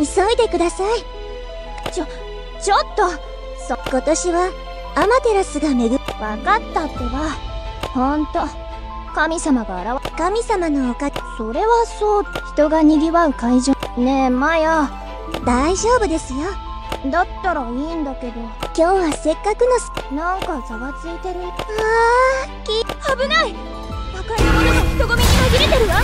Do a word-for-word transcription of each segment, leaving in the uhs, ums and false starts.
急いでください。 ちょ、ちょっとそ、今年はアマテラスが巡る。 わかったってば。ほんと神様が現れ、 神様のおかげ。 それはそう。人が賑わう会場。ねえマヤ、 大丈夫ですよ。 だったらいいんだけど。 今日はせっかくのす。 なんかざわついてる。 あーき危ない。若い者が人混みに紛れてるわ。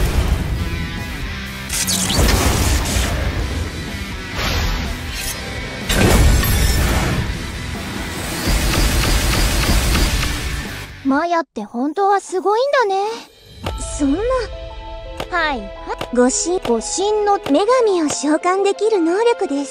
マヤって本当はすごいんだね。 そんな。 はいはい。 ご神ご神の女神を召喚できる能力です。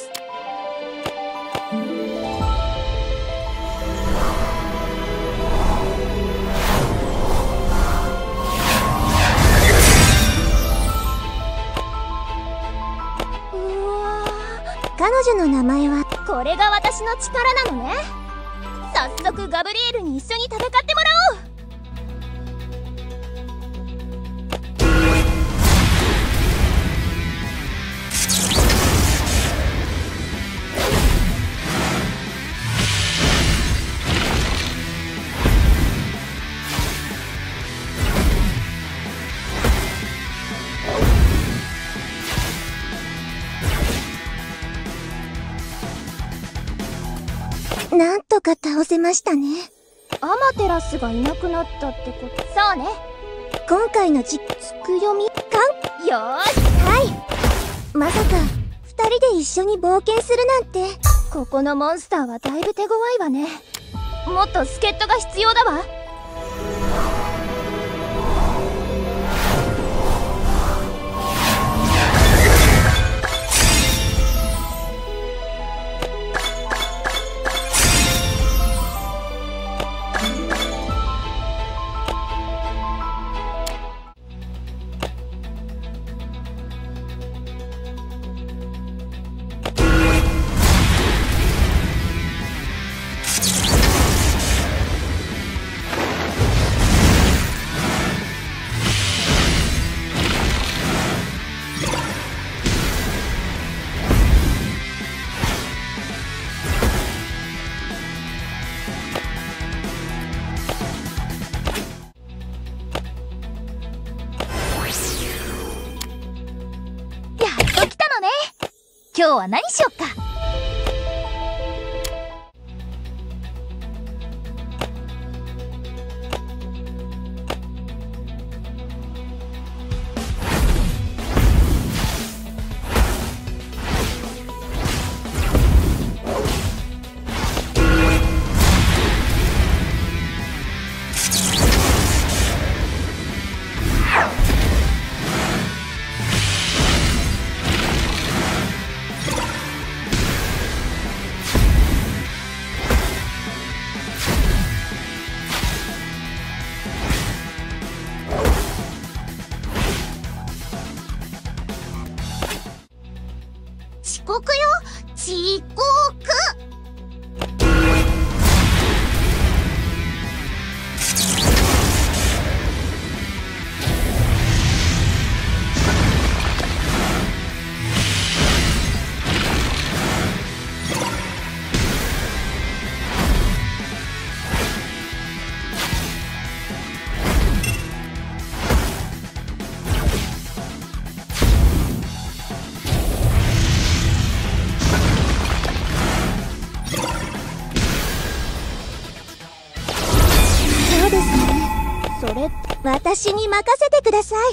うわ彼女の名前は。 ー、これが私の力なのね。早速ガブリエルに一緒に戦ってもらおう。 なんとか倒せましたね。 アマテラスがいなくなったってこと。そうね。 今回のじ、 つくよみかん。よーし。 はい。まさか二人で一緒に冒険するなんて。 ここのモンスターはだいぶ手強いわね。もっと助っ人が必要だわ。今日は何しよっか。 遅刻よ、遅刻。そうですね。 それ、 私に任せてください。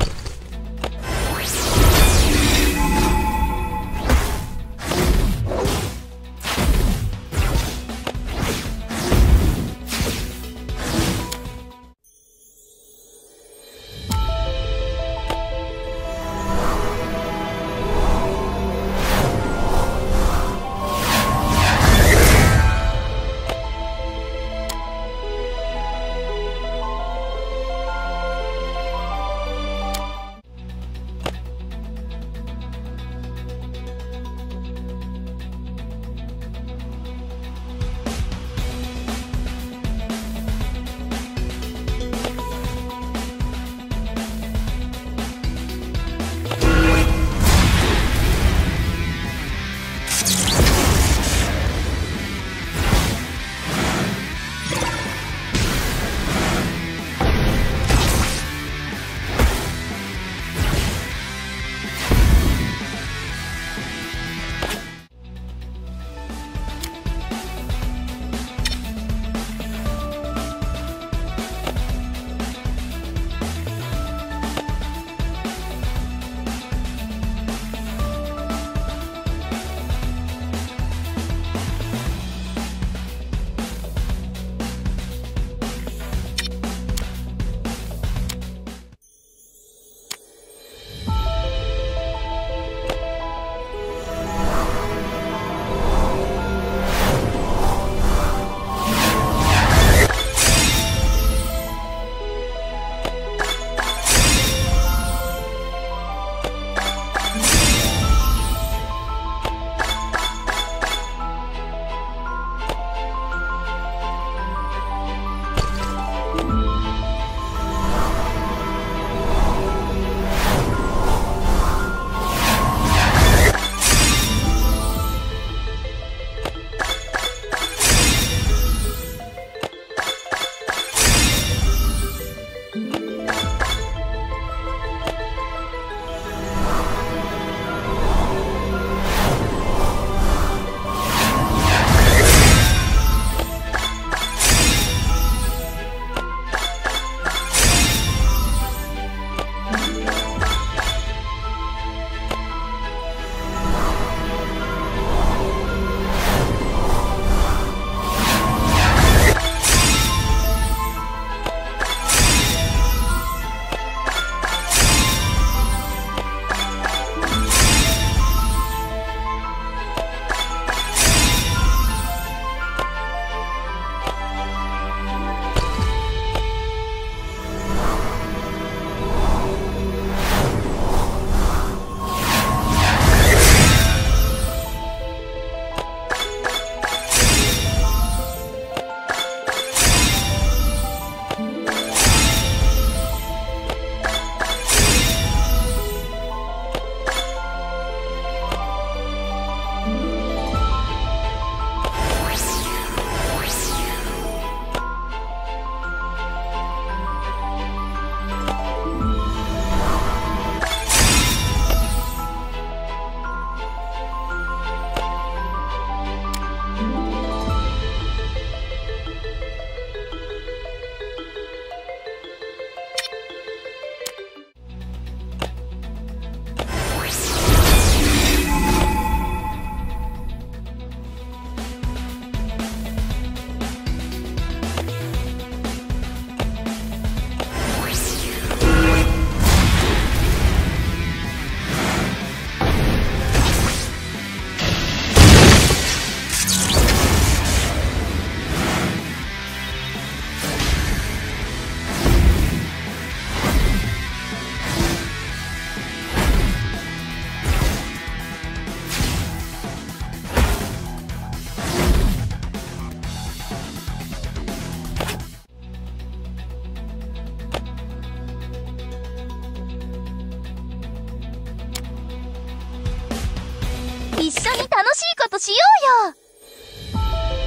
一緒に楽しいことしよう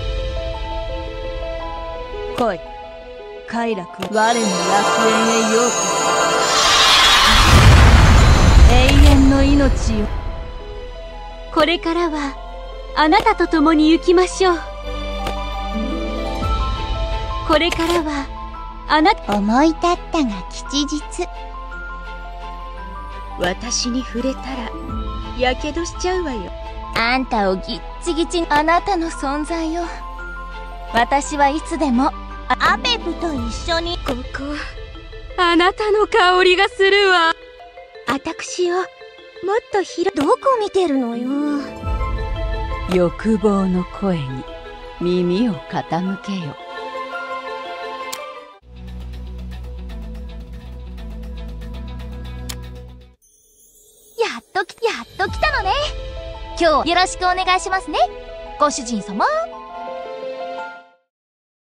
よ。 来い、快楽、我の楽園へようこそ。永遠の命よ。 これからはあなたと共に行きましょう。これからはあなた。 思い立ったが吉日。 私に触れたらやけどしちゃうわよ。 あんたをぎっちぎちに、あなたの存在を私はいつでもアペプと一緒に。 ここあなたの香りがするわ。 私をもっと広どこ見てるのよ。 欲望の声に耳を傾けよ。 やっときやっと来たのね。今日よろしくお願いしますね、ご主人様。